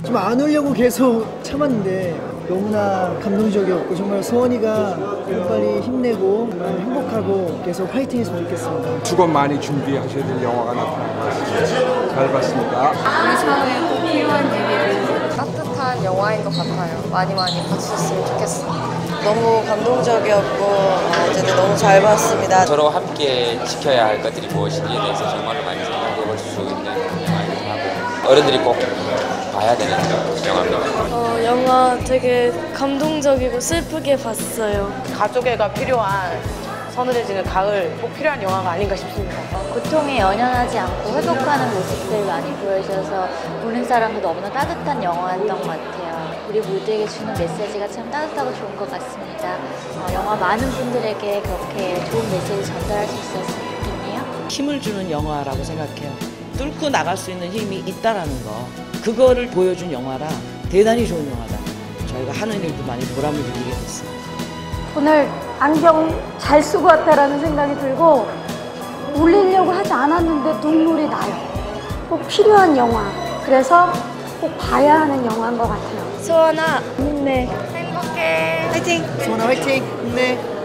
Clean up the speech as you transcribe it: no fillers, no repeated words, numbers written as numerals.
좀 안 울려고 계속 참았는데 너무나 감동적이었고 정말 소원이가 빨리 힘내고 정말 행복하고 계속 화이팅했으면 좋겠습니다. 수고 많이 준비하셔야 될 영화가 나타난 것 같습니다. 잘 봤습니다. 우리 사회에 꼭 필요한 얘기를 따뜻한 영화인 것 같아요. 많이 봐주셨으면 좋겠어요. 너무 감동적이었고 어쨌든 너무 잘 봤습니다. 서로 함께 지켜야 할 것들이 무엇인지에 대해서 정말로 많이 생각해 볼 수 있는 영화이기도 하고 어른들이 꼭 봐야 되는 영화입니다. 영화 되게 감동적이고 슬프게 봤어요. 가족애가 필요한 서늘해지는 가을 꼭 필요한 영화가 아닌가 싶습니다. 고통에 연연하지 않고 회복하는 모습들 많이 보여줘서 보는 사람도 너무나 따뜻한 영화였던 것 같아요. 우리 모두에게 주는 메시지가 참 따뜻하고 좋은 것 같습니다. 영화 많은 분들에게 그렇게 좋은 메시지 전달할 수 있었으면 좋겠네요. 힘을 주는 영화라고 생각해요. 뚫고 나갈 수 있는 힘이 있다라는 거, 그거를 보여준 영화라 대단히 좋은 영화다. 저희가 하는 일도 많이 보람을 느끼게 됐어요. 오늘 안경 잘 쓰고 왔다라는 생각이 들고 울리려고 하지 않았는데 눈물이 나요. 꼭 필요한 영화. 그래서 꼭 봐야 하는 영화인 것 같아요. 소원아, 힘내. 행복해. 화이팅! 소원아 화이팅! 힘내!